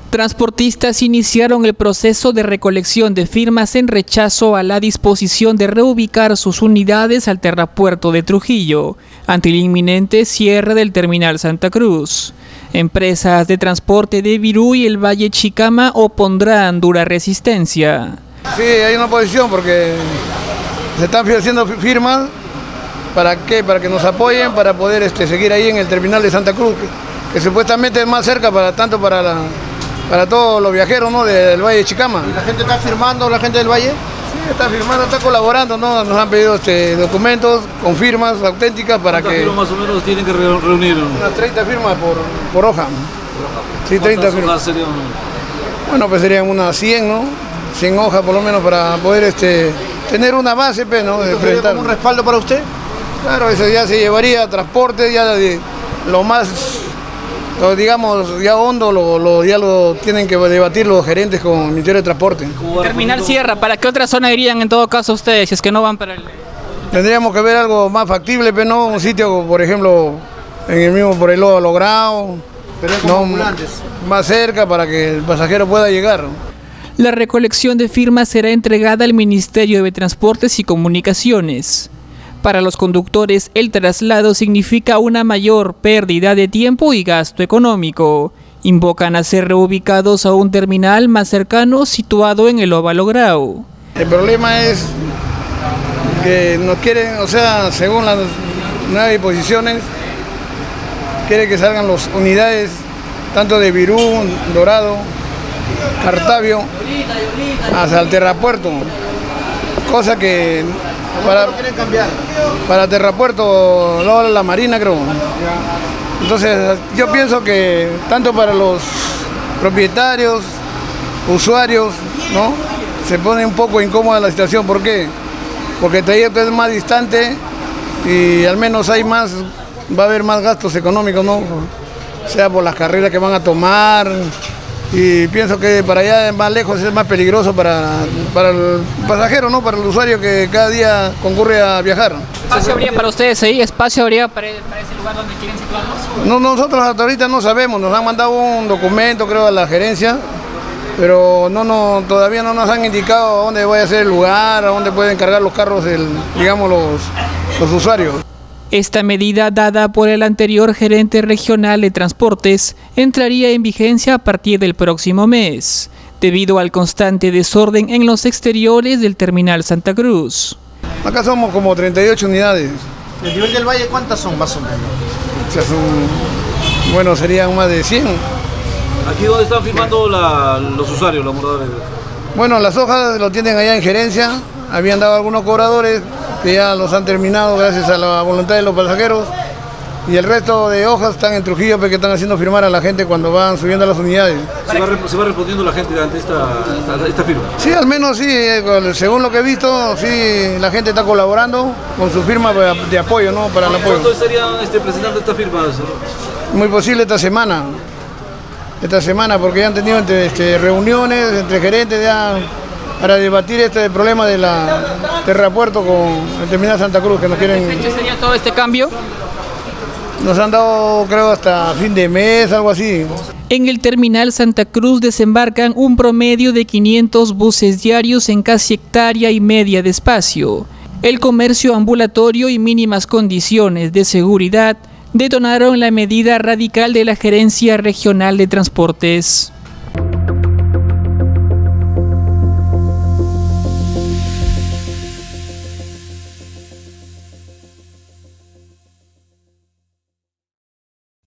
Transportistas iniciaron el proceso de recolección de firmas en rechazo a la disposición de reubicar sus unidades al Terrapuerto de Trujillo, ante el inminente cierre del Terminal Santa Cruz. Empresas de transporte de Virú y el Valle Chicama opondrán dura resistencia. Sí, hay una oposición porque se están haciendo firmas. ¿Para qué? Para que nos apoyen, para poder seguir ahí en el terminal de Santa Cruz, que supuestamente es más cerca tanto para todos los viajeros, ¿no?, del Valle de Chicama. ¿Y la gente está firmando, la gente del Valle? Sí, está firmando, está colaborando, ¿no? Nos han pedido documentos con firmas auténticas para que... ¿Cuántas firmas más o menos tienen que reunir? Unas 30 firmas por hoja. Sí, 30 firmas. Serían? Bueno, pues serían unas 100, ¿no? 100 hojas por lo menos para poder tener una base, ¿no? ¿Esto sería como un respaldo para usted? Claro, eso ya se llevaría a transporte, ya lo más, digamos, ya hondo, ya lo tienen que debatir los gerentes con el Ministerio de Transporte. Terminal cierra, ¿para qué otra zona irían en todo caso ustedes si es que no van para el...? Tendríamos que ver algo más factible, pero no un sitio, por ejemplo, por el Lodo Logrado, no, más cerca para que el pasajero pueda llegar. La recolección de firmas será entregada al Ministerio de Transportes y Comunicaciones. Para los conductores, el traslado significa una mayor pérdida de tiempo y gasto económico. Invocan a ser reubicados a un terminal más cercano situado en el Óvalo Grau. El problema es que nos quieren, según las nuevas disposiciones, quiere que salgan las unidades tanto de Virú, Dorado, Cartavio, hasta el Terrapuerto, cosa que para Terrapuerto, la Marina, creo. Entonces yo pienso que tanto para los propietarios, usuarios, ¿no?, se pone un poco incómoda la situación. ¿Por qué? Porque el trayecto es más distante y al menos va a haber más gastos económicos, ¿no?, sea por las carreras que van a tomar. Y pienso que para allá más lejos es más peligroso para el pasajero, ¿no?, para el usuario que cada día concurre a viajar. ¿Espacio habría para ustedes ahí? ¿Espacio habría para ese lugar donde quieren situarnos? No, nosotros hasta ahorita no sabemos, nos han mandado un documento, creo, a la gerencia, pero todavía no nos han indicado a dónde vaya a ser el lugar, a dónde pueden cargar los carros, los usuarios. Esta medida, dada por el anterior gerente regional de transportes, entraría en vigencia a partir del próximo mes, debido al constante desorden en los exteriores del Terminal Santa Cruz. Acá somos como 38 unidades. ¿El nivel del Valle cuántas son más o menos? Bueno, serían más de 100. ¿Aquí dónde están firmando los usuarios, los moradores? Bueno, las hojas lo tienen allá en gerencia, habían dado algunos cobradores que ya los han terminado gracias a la voluntad de los pasajeros, y el resto de hojas están en Trujillo porque están haciendo firmar a la gente cuando van subiendo a las unidades. ¿Se va respondiendo la gente ante esta firma? Sí, al menos sí, según lo que he visto, sí, la gente está colaborando con su firma de apoyo, ¿no?, para el apoyo. ¿Cuándo estarían presentando esta firma? Muy posible esta semana, porque ya han tenido reuniones entre gerentes ya para debatir este problema de Terrapuerto con el Terminal Santa Cruz, que nos quieren... ¿Qué fecha sería todo este cambio? Nos han dado, creo, hasta fin de mes, algo así. En el Terminal Santa Cruz desembarcan un promedio de 500 buses diarios en casi 1,5 hectáreas de espacio. El comercio ambulatorio y mínimas condiciones de seguridad detonaron la medida radical de la Gerencia Regional de Transportes.